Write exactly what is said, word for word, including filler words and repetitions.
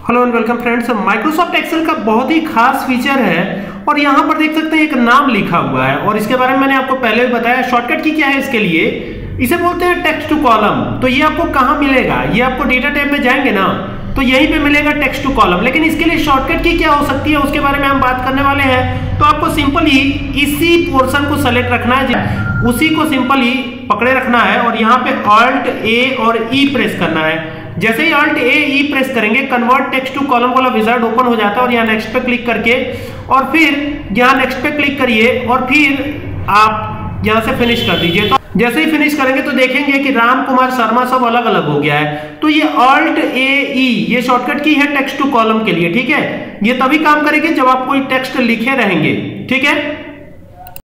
Hello and welcome friends. Microsoft Excel का बहुत ही खास फीचर है और यहाँ पर देख सकते हैं एक नाम लिखा हुआ है और इसके बारे में मैंने आपको पहले भी बताया। शॉर्टकट की क्या है इसके लिए, इसे बोलते हैं टेक्स्ट टू कॉलम। तो ये आपको कहाँ मिलेगा, ये आपको डेटा टैब में जाएंगे ना तो यहीं पे मिलेगा टेक्स्ट टू कॉलम। लेकिन इसके लिए शॉर्टकट की क्या हो सकती है उसके बारे में हम बात करने वाले हैं। तो आपको सिंपली इसी पोर्शन को सेलेक्ट रखना है, उसी को सिंपली पकड़े रखना है और यहाँ पे ऑल्ट ए और ई प्रेस करना है। जैसे ही ऑल्ट ए ई प्रेस करेंगे कन्वर्ट टेक्स्ट टू कॉलम वाला विजार्ड ओपन हो जाता है और यहाँ नेक्स्ट पे क्लिक करके और फिर यहाँ नेक्स्ट पे क्लिक करिए और फिर आप यहाँ से फिनिश कर दीजिए। तो जैसे ही फिनिश करेंगे तो देखेंगे कि राम कुमार शर्मा सब अलग अलग हो गया है। तो ये ऑल्ट ए ई ये शॉर्टकट की है टेक्स्ट टू कॉलम के लिए, ठीक है। ये तभी काम करेगी जब आप कोई टेक्स्ट लिखे रहेंगे, ठीक है।